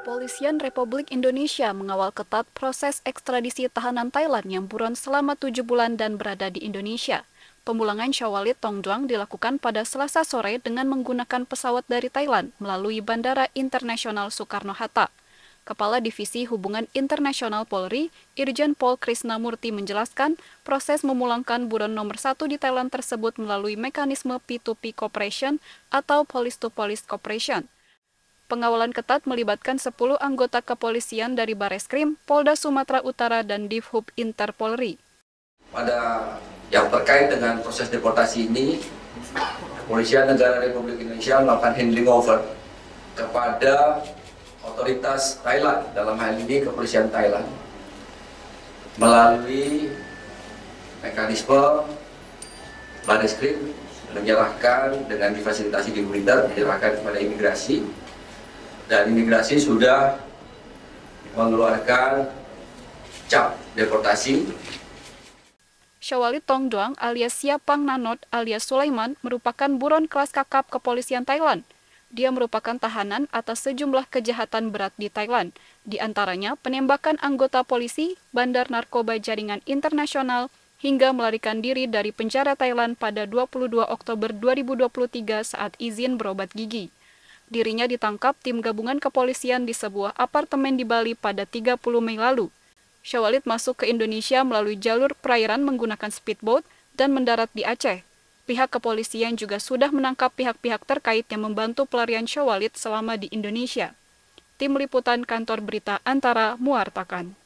Kepolisian Republik Indonesia mengawal ketat proses ekstradisi tahanan Thailand yang buron selama 7 bulan dan berada di Indonesia. Pemulangan Syawalid Tongduang dilakukan pada Selasa sore dengan menggunakan pesawat dari Thailand melalui Bandara Internasional Soekarno-Hatta. Kepala Divisi Hubungan Internasional Polri, Irjen Pol Krisnamurti menjelaskan, proses memulangkan buron nomor 1 di Thailand tersebut melalui mekanisme P2P Cooperation atau Police-to-Police Cooperation. Pengawalan ketat melibatkan 10 anggota kepolisian dari Bareskrim, Polda Sumatera Utara, dan Divhub Interpolri. Pada yang terkait dengan proses deportasi ini, Kepolisian Negara Republik Indonesia melakukan handling over kepada otoritas Thailand, dalam hal ini Kepolisian Thailand, melalui mekanisme Bareskrim menyerahkan dengan difasilitasi di militer, menyerahkan kepada imigrasi. Dan imigrasi sudah mengeluarkan cap deportasi. Syawalid Tongduang alias Siapang Nanot alias Sulaiman merupakan buron kelas kakap kepolisian Thailand. Dia merupakan tahanan atas sejumlah kejahatan berat di Thailand, di antaranya penembakan anggota polisi, bandar narkoba jaringan internasional, hingga melarikan diri dari penjara Thailand pada 22 Oktober 2023 saat izin berobat gigi. Dirinya ditangkap tim gabungan kepolisian di sebuah apartemen di Bali pada 30 Mei lalu. Syawalid masuk ke Indonesia melalui jalur perairan menggunakan speedboat dan mendarat di Aceh. Pihak kepolisian juga sudah menangkap pihak-pihak terkait yang membantu pelarian Syawalid selama di Indonesia. Tim Liputan Kantor Berita Antara mewartakan.